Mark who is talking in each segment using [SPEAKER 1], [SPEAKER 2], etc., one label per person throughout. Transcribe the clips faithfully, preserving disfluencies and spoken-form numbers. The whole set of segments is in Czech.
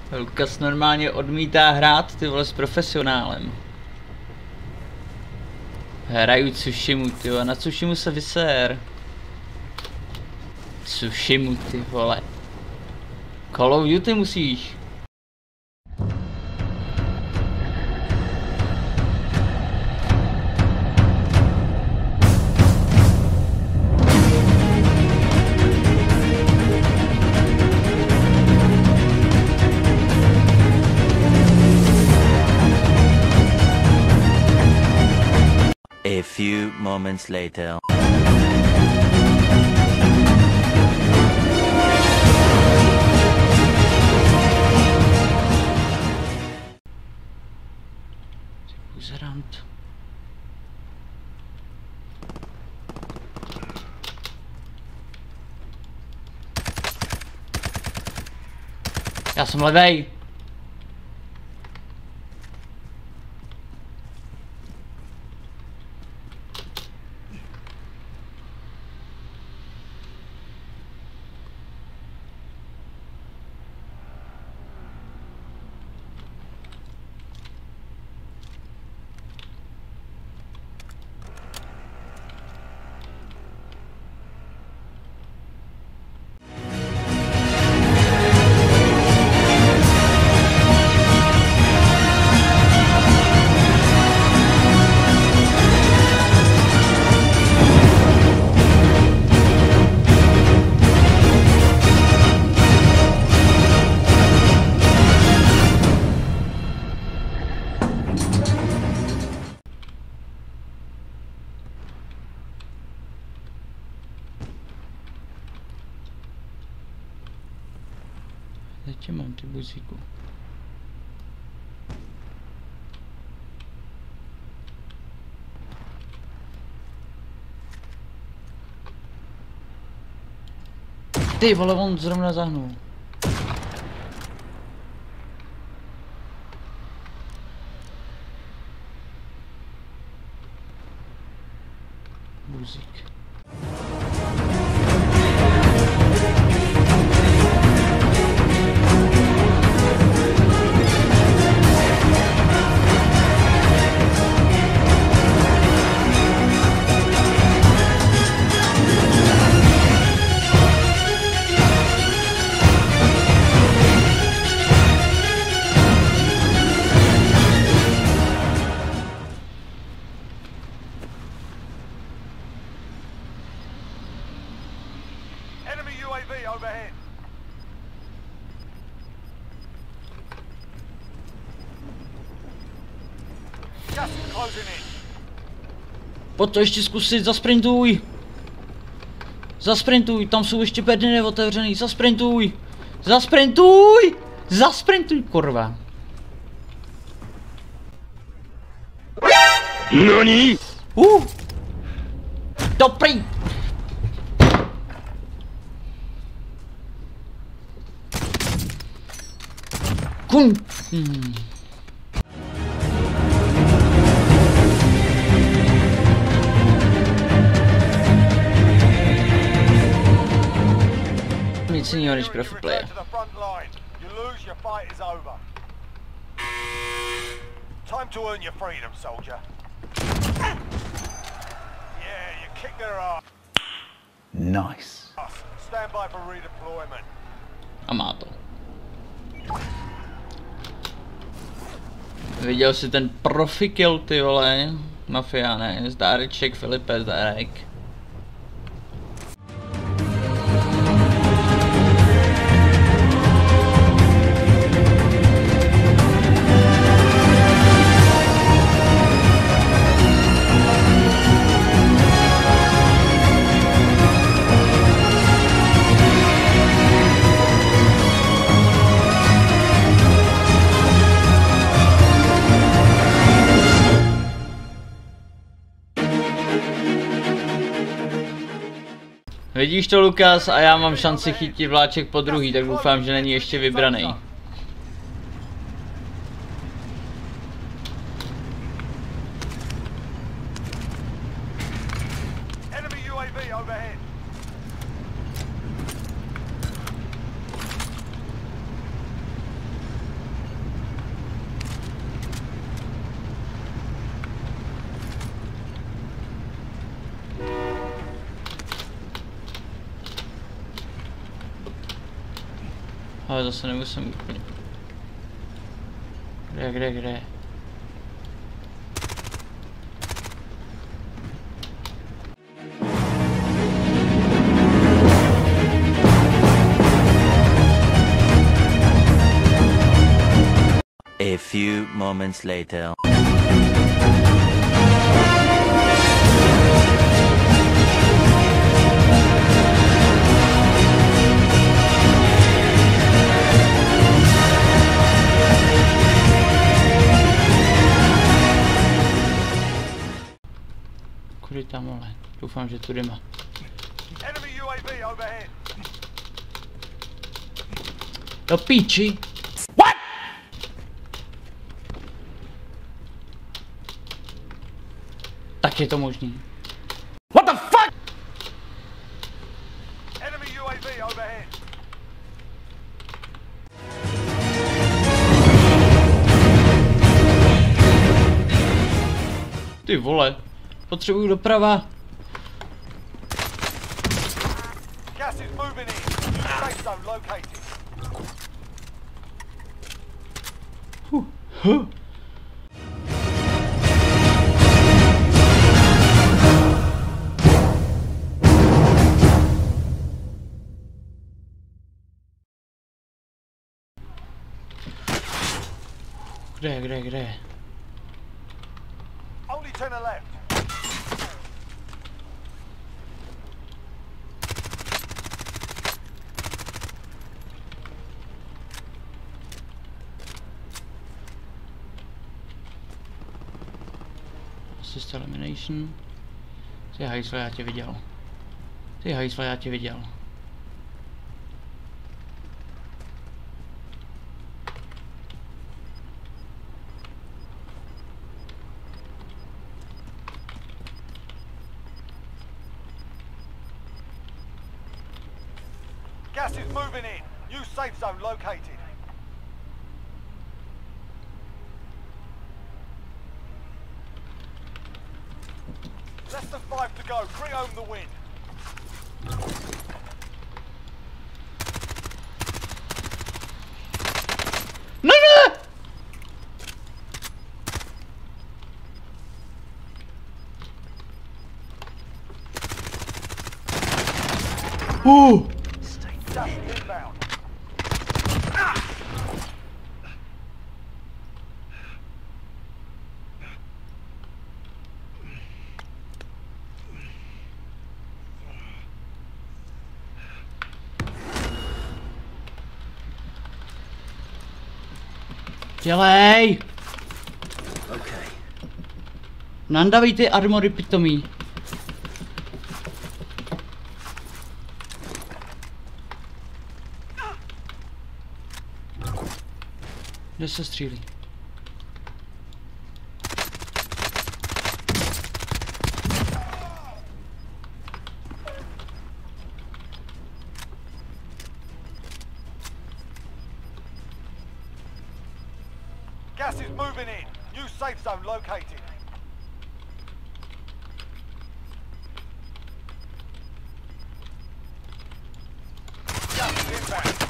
[SPEAKER 1] Lukas normálně odmítá hrát, ty vole, s profesionálem. Hraju Tsushimu, ty vole, na Tsushimu se vysér. Tsushimu, ty vole. Call of Duty musíš.
[SPEAKER 2] A few moments later.
[SPEAKER 1] Buzerant. Já jsem levej. Teď mám ty buzíku. Ty vole, on zrovna zahnul. Buzík.
[SPEAKER 3] U A V overhead. Gas is closing in.
[SPEAKER 1] Pojď to ještě zkusit, zasprintuj! Zasprintuj, tam jsou ještě bedny neotevřený, zasprintuj! Zasprintuj! Zasprintuj, kurva!
[SPEAKER 2] Nani?
[SPEAKER 1] Uh! Dobrý! Kun! Hmm. Nic jiného než profi player.
[SPEAKER 3] Time to earn your freedom, soldier. Yeah, you kicked their ass.
[SPEAKER 4] Nice.
[SPEAKER 3] Stand by for redeployment.
[SPEAKER 1] A má to. Viděl jsi ten profi kill, ty vole, mafiáne, zdáreček Filipe, zdárek. Vidíš to, Lukas, a já mám šanci chytit vláček po druhý, tak doufám, že není ještě vybraný. Ale zase nemusím úplně. Kde, kde, kde?
[SPEAKER 2] A few moments later.
[SPEAKER 1] Kudy tam, ale doufám, že tudy má.
[SPEAKER 3] Enemy U A V overhead.
[SPEAKER 1] Do píči! Tak je to možný.
[SPEAKER 4] What the fuck?
[SPEAKER 3] Enemy U A V overhead.
[SPEAKER 1] Ty vole, potřebuju doprava.
[SPEAKER 3] Gas is moving in. Safe zone located.
[SPEAKER 1] Huh. Huh. Kde, kde, kde?
[SPEAKER 3] Only ten are left.
[SPEAKER 1] Assist elimination. Ty hajsle, já tě viděl. Ty hajsle, já tě viděl.
[SPEAKER 3] Gas is moving in. New safe zone located. Less than five to go. Bring home the win.
[SPEAKER 1] Ne, ne! Uh.
[SPEAKER 3] Gas inbound.
[SPEAKER 1] Dělej! Nandavej ty armory pitomí. Kde se střílí?
[SPEAKER 3] Gas is moving in. New safe zone located. Gas is inbound.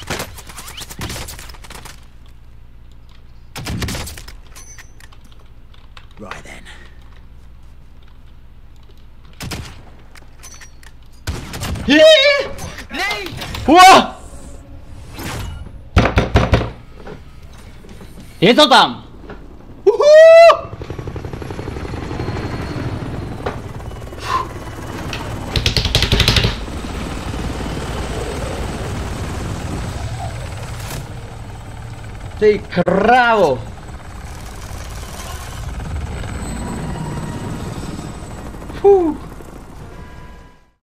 [SPEAKER 2] Right then.
[SPEAKER 1] Wow! Je to tam! Uhu! Ty krávo! Fuh.